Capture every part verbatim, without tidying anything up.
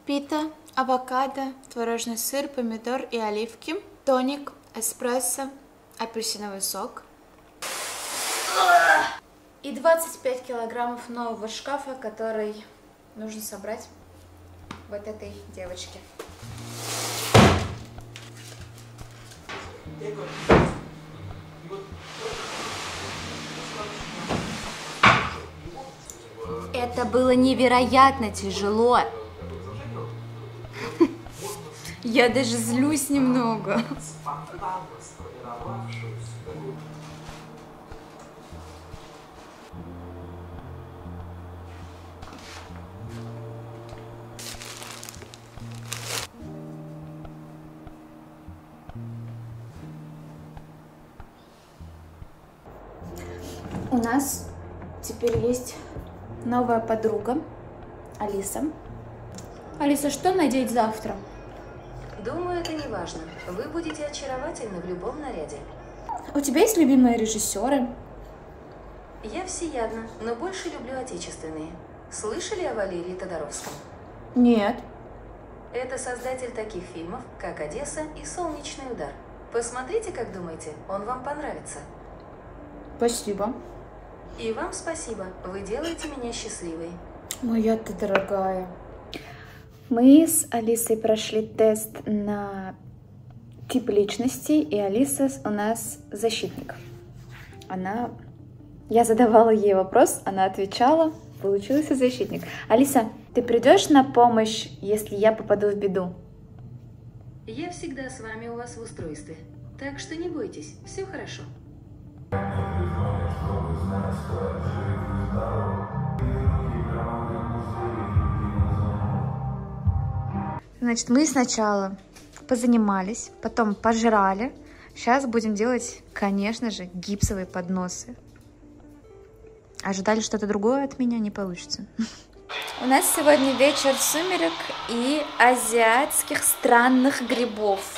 Пита, авокадо, творожный сыр, помидор и оливки, тоник, эспрессо, апельсиновый сок и двадцать пять килограммов нового шкафа, который нужно собрать вот этой девочке. Это было невероятно тяжело. Я даже злюсь немного. У нас теперь есть новая подруга, Алиса. Алиса, что надеть завтра? Думаю, это не важно. Вы будете очаровательны в любом наряде. У тебя есть любимые режиссеры? Я всеядна, но больше люблю отечественные. Слышали о Валерии Тодоровском? Нет. Это создатель таких фильмов, как «Одесса» и «Солнечный удар». Посмотрите, как думаете, он вам понравится. Спасибо. И вам спасибо, вы делаете меня счастливой. Моя ты дорогая. Мы с Алисой прошли тест на тип личности, и Алиса у нас защитник. Она... Я задавала ей вопрос, она отвечала, получился защитник. Алиса, ты придешь на помощь, если я попаду в беду? Я всегда с вами у вас в устройстве, так что не бойтесь, все хорошо. Значит, мы сначала позанимались, потом пожрали. Сейчас будем делать, конечно же, гипсовые подносы. Ожидали что-то другое от меня, не получится. У нас сегодня вечер сумерек и азиатских странных грибов.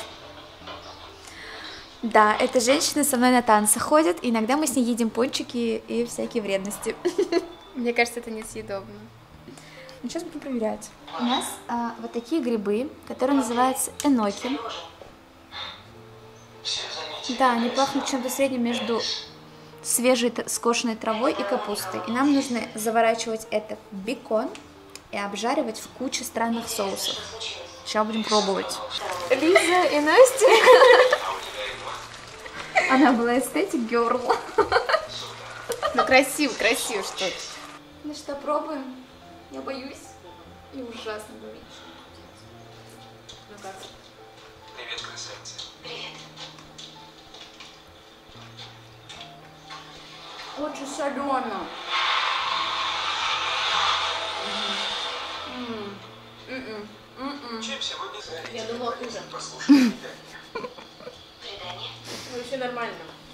Да, эта женщина со мной на танцы ходит, и иногда мы с ней едим пончики и всякие вредности. Мне кажется, это несъедобно. Ну, сейчас будем проверять. У нас а, вот такие грибы, которые называются эноки. Да, они пахнут чем-то средним между свежей скошенной травой и капустой. И нам нужно заворачивать это в бекон и обжаривать в куче странных соусов. Сейчас будем пробовать. Лиза и Настя. Она была эстетик герл. Ну красиво, красиво что-то. Ну что, пробуем? Я боюсь. И ужасно боюсь. Ну как? Привет, красавица. Привет. Очень солено. Чем сегодня занять? Я думала хуже. Послушай, Вообще нормально.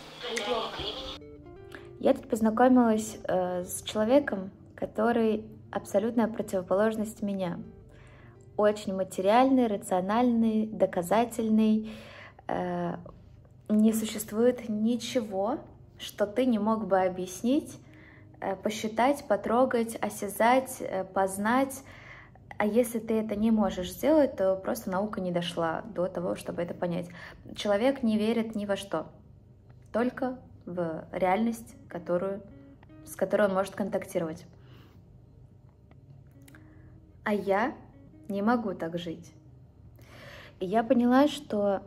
Я тут познакомилась э, с человеком, который абсолютная противоположность меня. Очень материальный, рациональный, доказательный. Э, не существует ничего, что ты не мог бы объяснить, э, посчитать, потрогать, осязать, э, познать. А если ты это не можешь сделать, то просто наука не дошла до того, чтобы это понять. Человек не верит ни во что, только в реальность, которую, с которой он может контактировать. А я не могу так жить. И я поняла, что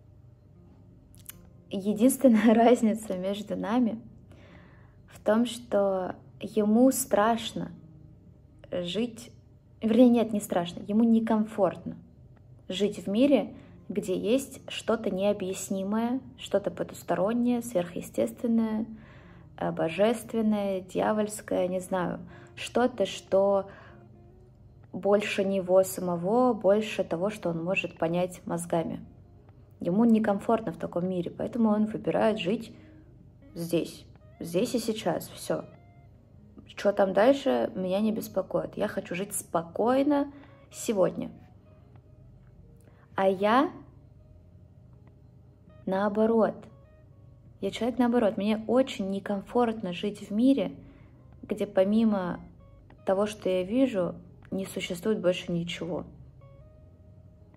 единственная разница между нами в том, что ему страшно жить, вернее, нет, не страшно, ему некомфортно жить в мире, где есть что-то необъяснимое, что-то потустороннее, сверхъестественное, божественное, дьявольское, не знаю, что-то, что больше него самого, больше того, что он может понять мозгами. Ему некомфортно в таком мире, поэтому он выбирает жить здесь, здесь и сейчас, все. Что там дальше, меня не беспокоит. Я хочу жить спокойно сегодня. А я наоборот. Я человек наоборот. Мне очень некомфортно жить в мире, где помимо того, что я вижу, не существует больше ничего.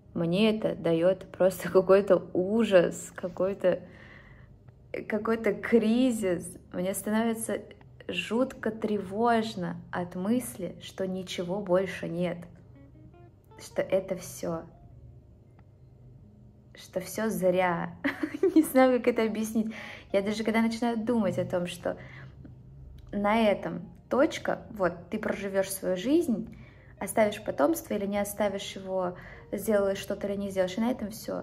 мне это дает просто какой-то ужас, какой-то какой-то кризис. Мне становится жутко тревожно от мысли, что ничего больше нет, что это все, что все зря. Не знаю, как это объяснить. Я даже когда начинаю думать о том, что на этом точка, вот, ты проживешь свою жизнь, оставишь потомство или не оставишь его, сделаешь что-то или не сделаешь, и на этом все.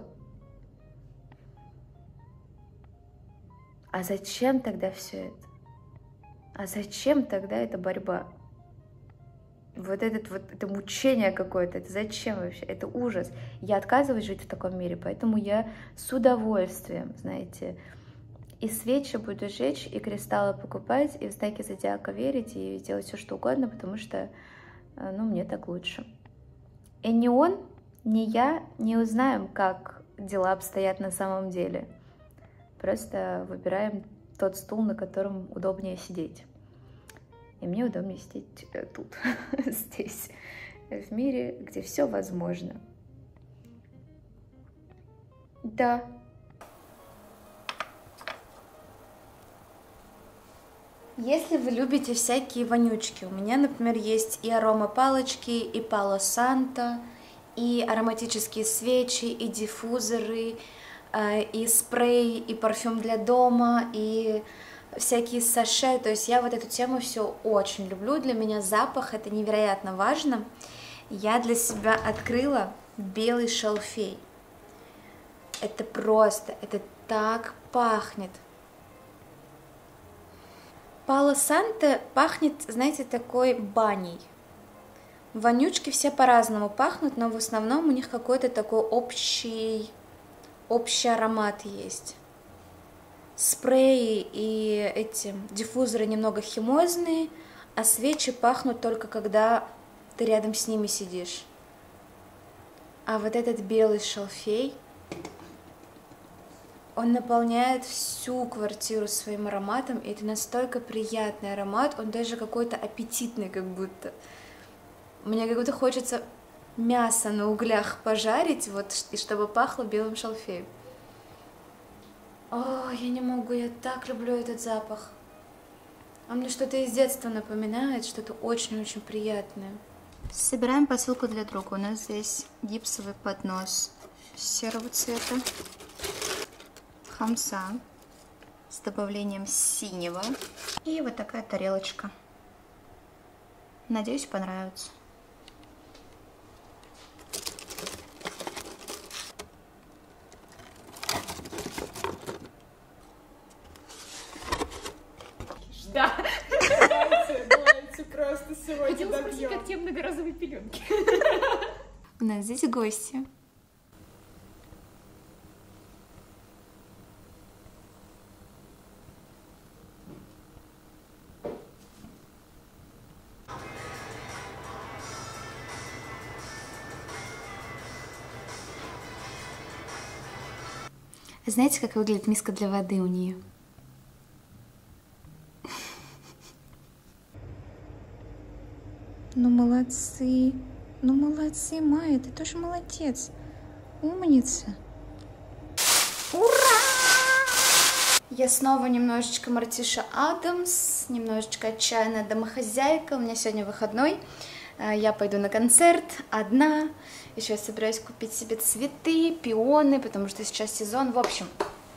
А зачем тогда все это? А зачем тогда эта борьба? Вот этот вот это мучение какое-то, это зачем вообще? Это ужас. Я отказываюсь жить в таком мире, поэтому я с удовольствием, знаете, и свечи буду жечь, и кристаллы покупать, и в знаки зодиака верить, и делать все что угодно, потому что, ну, мне так лучше. И ни он, ни я не узнаем, как дела обстоят на самом деле. Просто выбираем тот стул, на котором удобнее сидеть. И мне удобнее сидеть тут, здесь, в мире, где все возможно. Да. Если вы любите всякие вонючки, у меня, например, есть и аромапалочки, и Пало Санто, и ароматические свечи, и диффузоры, и спрей, и парфюм для дома, и всякие саше. То есть я вот эту тему все очень люблю. Для меня запах — это невероятно важно. Я для себя открыла белый шалфей. Это просто, это так пахнет. Пало Санто пахнет, знаете, такой баней. Вонючки все по-разному пахнут, но в основном у них какой-то такой общий, общий аромат есть. Спреи и эти диффузоры немного химозные, а свечи пахнут только когда ты рядом с ними сидишь. А вот этот белый шалфей, он наполняет всю квартиру своим ароматом, и это настолько приятный аромат, он даже какой-то аппетитный как будто. Мне как будто хочется мясо на углях пожарить, вот, и чтобы пахло белым шалфеем. О, я не могу, я так люблю этот запах. Он мне что-то из детства напоминает, что-то очень-очень приятное. Собираем посылку для друга. У нас здесь гипсовый поднос серого цвета, хамса с добавлением синего и вот такая тарелочка. Надеюсь, понравится. Да. Давайте, давайте просто сегодня Хотела спросить, добьем. как те многоразовые пеленки. У нас здесь гости. Знаете, как выглядит миска для воды у нее? Ну молодцы, ну молодцы, Майя, ты тоже молодец, умница. Я снова немножечко Мартиша Адамс, немножечко отчаянная домохозяйка. У меня сегодня выходной. Я пойду на концерт одна. Еще я собираюсь купить себе цветы, пионы, потому что сейчас сезон. В общем,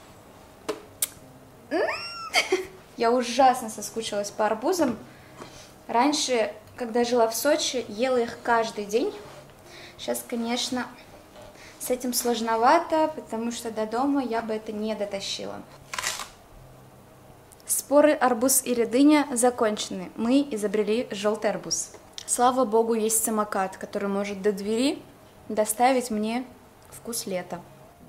я ужасно соскучилась по арбузам. Раньше, когда жила в Сочи, ела их каждый день. Сейчас, конечно, с этим сложновато, потому что до дома я бы это не дотащила. Споры арбуз или дыня закончены. Мы изобрели желтый арбуз. Слава богу, есть самокат, который может до двери доставить мне вкус лета.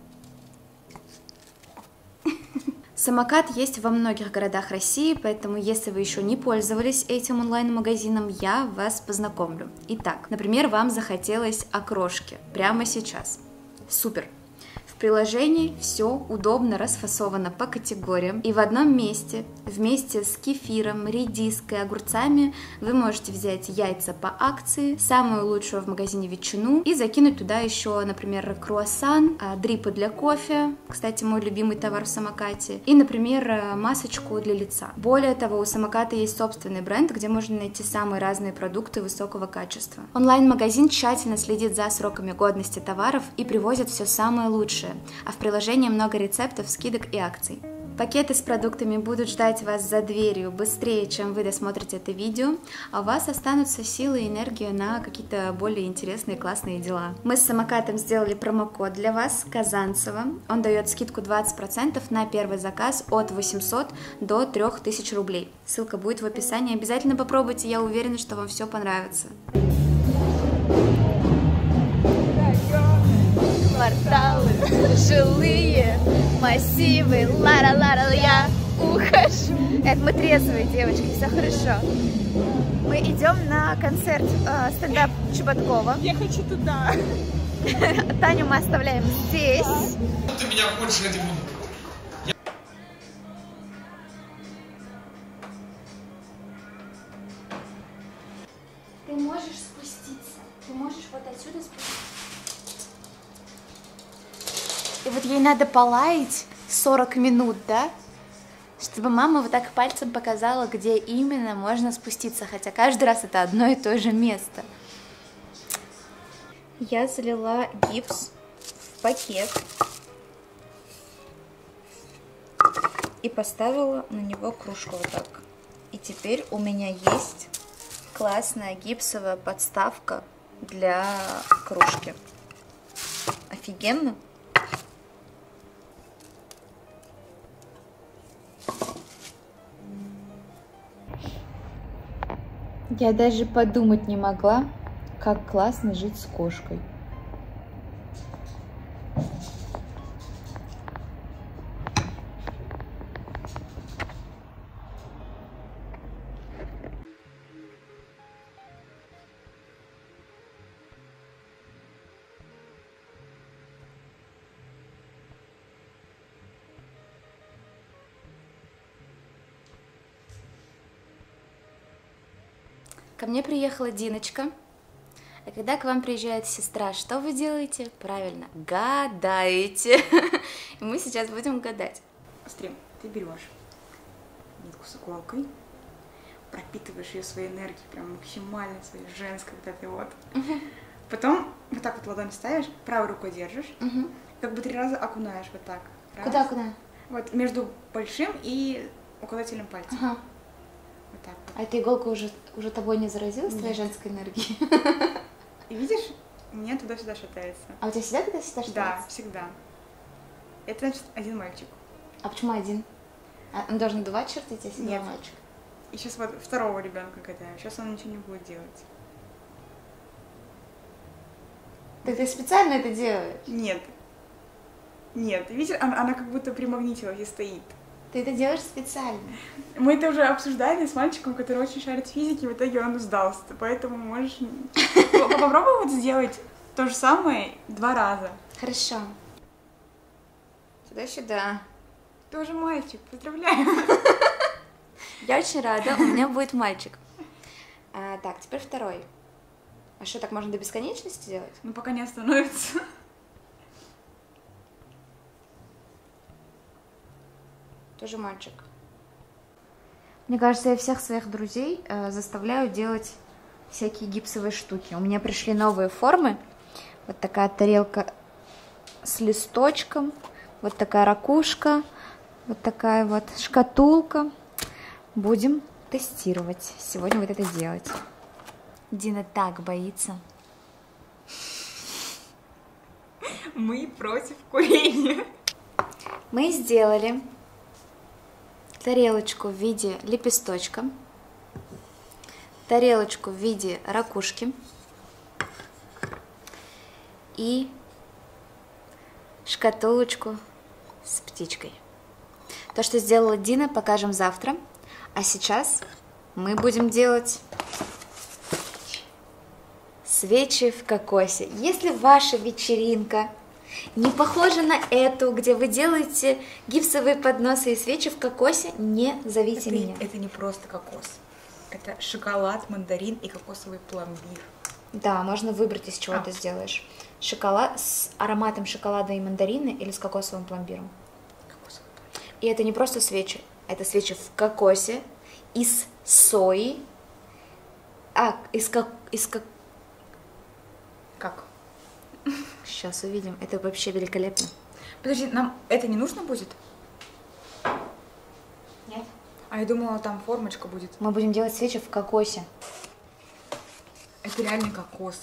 Самокат есть во многих городах России, поэтому если вы еще не пользовались этим онлайн-магазином, я вас познакомлю. Итак, например, вам захотелось окрошки прямо сейчас. Супер! В приложении все удобно расфасовано по категориям, и в одном месте вместе с кефиром, редиской, огурцами вы можете взять яйца по акции, самую лучшую в магазине ветчину, и закинуть туда еще, например, круассан, дрипы для кофе, кстати, мой любимый товар в самокате, и, например, масочку для лица. Более того, у самоката есть собственный бренд, где можно найти самые разные продукты высокого качества. Онлайн-магазин тщательно следит за сроками годности товаров и привозит все самое лучшее, а в приложении много рецептов, скидок и акций. Пакеты с продуктами будут ждать вас за дверью быстрее, чем вы досмотрите это видео, а у вас останутся силы и энергия на какие-то более интересные классные дела. Мы с самокатом сделали промокод для вас, Казанцева. Он дает скидку двадцать процентов на первый заказ от восьмисот до трёх тысяч рублей. Ссылка будет в описании. Обязательно попробуйте, я уверена, что вам все понравится. Кварталы, жилые массивы, лара-лара, я ухожу. Это мы трезвые девочки, все хорошо. Мы идем на концерт э, стендап Чеботкова. Я хочу туда. Таню мы оставляем здесь. Ты меня хочешь, я не буду. Ты можешь спуститься, ты можешь вот отсюда спуститься. И вот ей надо полаять сорок минут, да? Чтобы мама вот так пальцем показала, где именно можно спуститься, хотя каждый раз это одно и то же место. Я залила гипс в пакет и поставила на него кружку вот так. И теперь у меня есть классная гипсовая подставка для кружки. Офигенно! Я даже подумать не могла, как классно жить с кошкой. Ко мне приехала Диночка, а когда к вам приезжает сестра, что вы делаете? Правильно, гадаете. И мы сейчас будем гадать. Смотри, ты берешь нитку с иголкой, пропитываешь ее своей энергией, прям максимально своей женской вот этой вот. Угу. Потом вот так вот ладонь ставишь, правой рукой держишь, угу. Как бы три раза окунаешь вот так. Раз. Куда, куда? Вот между большим и указательным пальцем. Ага. Вот так вот. А эта иголка уже, уже тобой не заразилась, твоей женской энергией? И видишь, у меня туда-сюда шатается. А у тебя всегда туда-сюда шатается? Да, всегда. Это значит один мальчик. А почему один? А он должен два чертить, если два мальчика? И сейчас вот второго ребенка катаю. Сейчас он ничего не будет делать. Так ты специально это делаешь? Нет. Нет. Видишь, она, она как будто примагнитилась и стоит. Ты это делаешь специально? Мы это уже обсуждали с мальчиком, который очень шарит в физике, в итоге он сдался. Поэтому можешь попробуй вот сделать то же самое два раза. Хорошо. Туда-сюда. Ты уже мальчик, поздравляю. Я очень рада, у меня будет мальчик. А, так, теперь второй. А что, так можно до бесконечности делать? Ну, пока не остановится. Тоже мальчик. Мне кажется, я всех своих друзей э, заставляю делать всякие гипсовые штуки. У меня пришли новые формы. Вот такая тарелка с листочком, вот такая ракушка, вот такая вот шкатулка. Будем тестировать. Сегодня вот это делать. Дина так боится. Мы против курения. Мы сделали тарелочку в виде лепесточка, тарелочку в виде ракушки и шкатулочку с птичкой. То, что сделала Дина, покажем завтра. А сейчас мы будем делать свечи в кокосе. Если ваша вечеринка Не похоже на эту, где вы делаете гипсовые подносы и свечи в кокосе. Не зовите Это, меня. это не просто кокос. Это шоколад, мандарин и кокосовый пломбир. Да, можно выбрать, из чего А. ты сделаешь. Шоколад с ароматом шоколада и мандарина или с кокосовым пломбиром. Кокосовый пломбир. И это не просто свечи. Это свечи в кокосе, из сои. А, из как... Из как... Как? Сейчас увидим. Это вообще великолепно. Подожди, нам это не нужно будет? Нет. А я думала, там формочка будет. Мы будем делать свечи в кокосе. Это реальный кокос.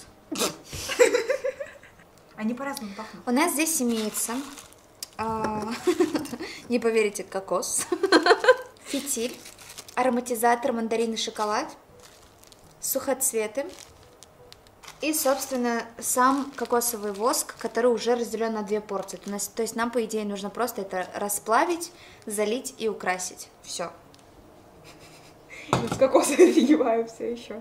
Они по-разному пахнут. У нас здесь имеется, а, не поверите, кокос, фитиль, ароматизатор, мандарин и шоколад, сухоцветы и, собственно, сам кокосовый воск, который уже разделен на две порции. То есть, то есть нам, по идее, нужно просто это расплавить, залить и украсить. Все. Я с кокоса офигеваю все еще.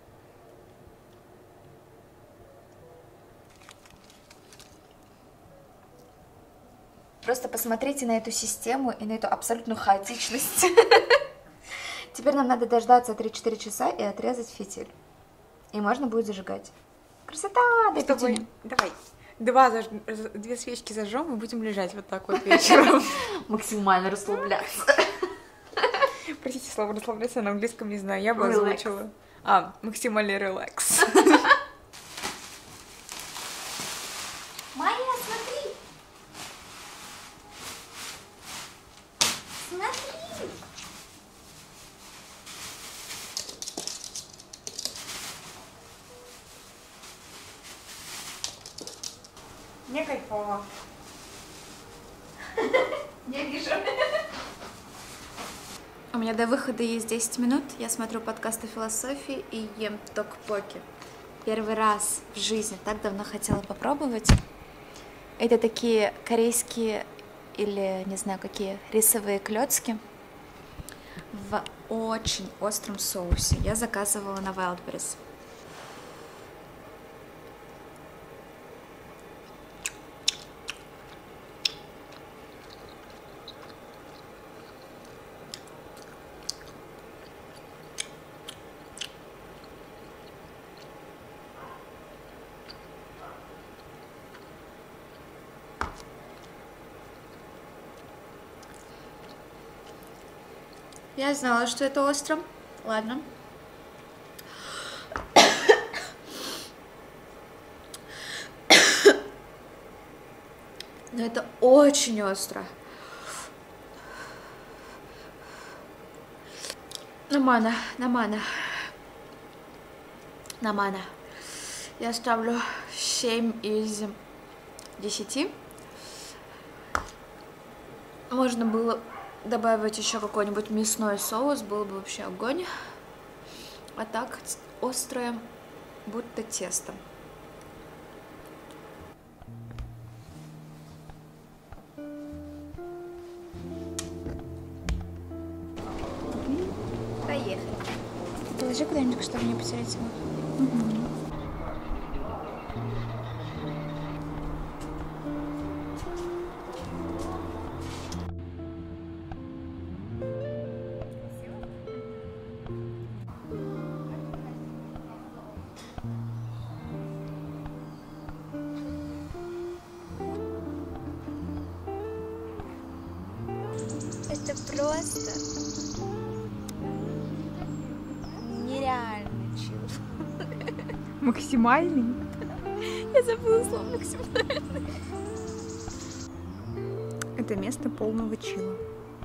Просто посмотрите на эту систему и на эту абсолютную хаотичность. Теперь нам надо дождаться три-четыре часа и отрезать фитиль. И можно будет зажигать. Красота! Дай С тобой. пятюню. Давай. Два заж... Две свечки зажжем и будем лежать вот так вот вечером. Максимально расслабляться. Простите, слово расслабляться на английском не знаю, я бы Relax. озвучила. А, максимальный релакс. Майя, смотри! Смотри! Мне кайфово. Я вижу. У меня до выхода есть десять минут. Я смотрю подкаст о философии и ем токпоки. Первый раз в жизни так давно хотела попробовать. Это такие корейские или не знаю какие рисовые клёцки в очень остром соусе. Я заказывала на Wildberries. Я знала, что это остро. Ладно. Но это очень остро. Нормально, нормально. Нормально. Я ставлю семь из десяти. Можно было добавить еще какой-нибудь мясной соус, было бы вообще огонь. А так острое, будто тесто. Поехали. Положи куда-нибудь, чтобы не потерять его. Угу. Это просто нереально чудо. Максимальный? Я забыла слово максимально. Это место полного чила.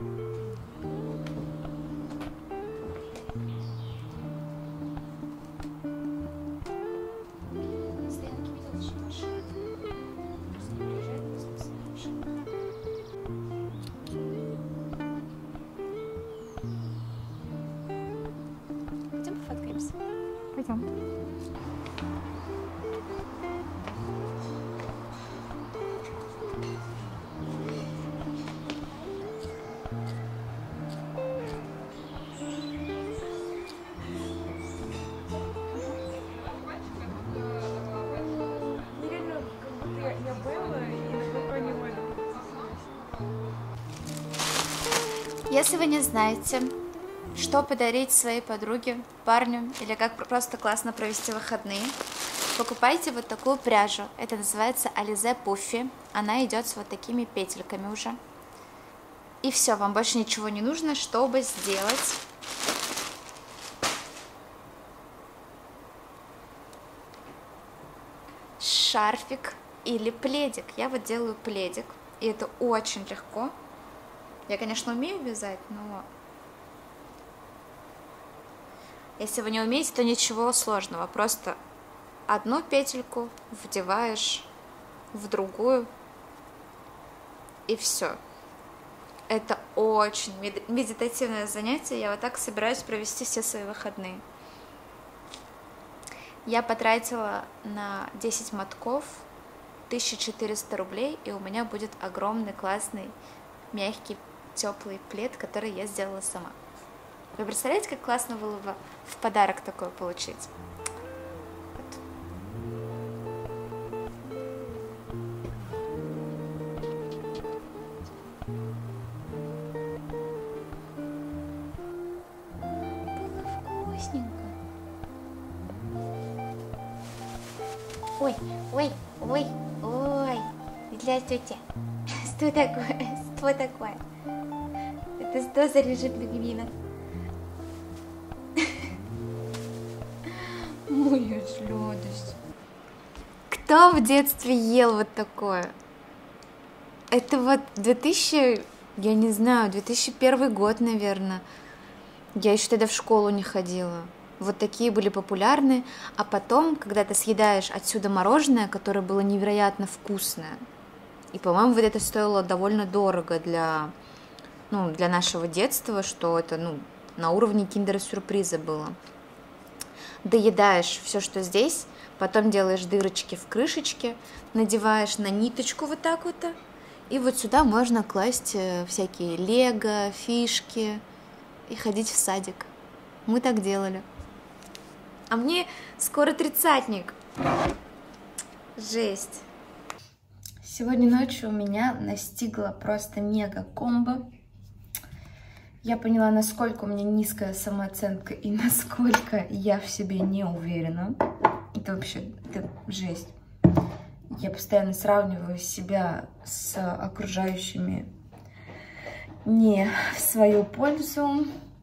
Пойдем пофоткаемся. Пойдем. Нереально, как будто я, я Белла, и Если вы не знаете, что подарить своей подруге, парню или как просто классно провести выходные, покупайте вот такую пряжу. Это называется Alize Puffy. Она идет с вот такими петельками уже. И все, вам больше ничего не нужно, чтобы сделать шарфик или пледик. Я вот делаю пледик, и это очень легко. Я, конечно, умею вязать, но если вы не умеете, то ничего сложного. Просто одну петельку вдеваешь в другую, и все. Это очень медитативное занятие. Я вот так собираюсь провести все свои выходные. Я потратила на десять мотков тысячу четыреста рублей, и у меня будет огромный, классный, мягкий, теплый плед, который я сделала сама. Вы представляете, как классно было бы в подарок такое получить? Ой, ой, ой, ой, здравствуйте. Что такое? Что такое? Это что за режим пингвина? Моя сладость. Кто в детстве ел вот такое? Это вот две тысячи, я не знаю, две тысячи первый год, наверное. Я еще тогда в школу не ходила. Вот такие были популярны, а потом, когда ты съедаешь отсюда мороженое, которое было невероятно вкусное, и, по-моему, вот это стоило довольно дорого для, ну, для нашего детства, что это, ну, на уровне киндер-сюрприза было. Доедаешь все, что здесь, потом делаешь дырочки в крышечке, надеваешь на ниточку вот так вот, и вот сюда можно класть всякие лего, фишки и ходить в садик. Мы так делали. А мне скоро тридцатник. Жесть. Сегодня ночью меня настигла просто мега-комбо. Я поняла, насколько у меня низкая самооценка и насколько я в себе не уверена. Это вообще, это жесть. Я постоянно сравниваю себя с окружающими не в свою пользу.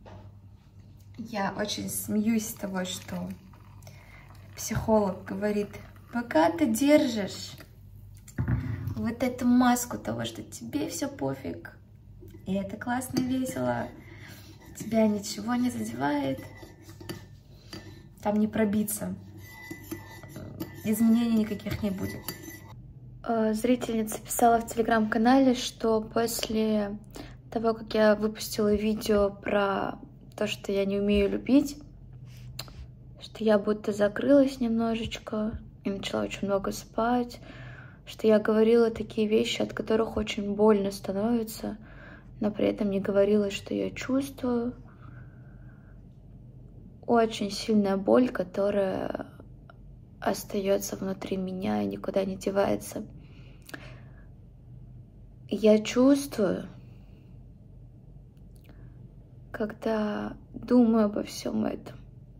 Я очень смеюсь с того, что психолог говорит, пока ты держишь вот эту маску того, что тебе все пофиг, и это классно и весело, тебя ничего не задевает, там не пробиться, изменений никаких не будет. Зрительница писала в телеграм-канале, что после того, как я выпустила видео про то, что я не умею любить, что я будто закрылась немножечко и начала очень много спать, что я говорила такие вещи, от которых очень больно становится, но при этом не говорила, что я чувствую. Очень сильная боль, которая остается внутри меня и никуда не девается. Я чувствую, когда думаю обо всем этом,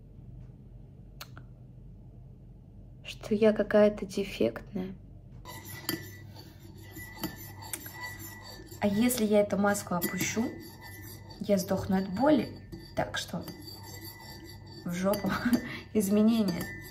что я какая-то дефектная. А если я эту маску опущу, я сдохну от боли, так что в жопу изменения.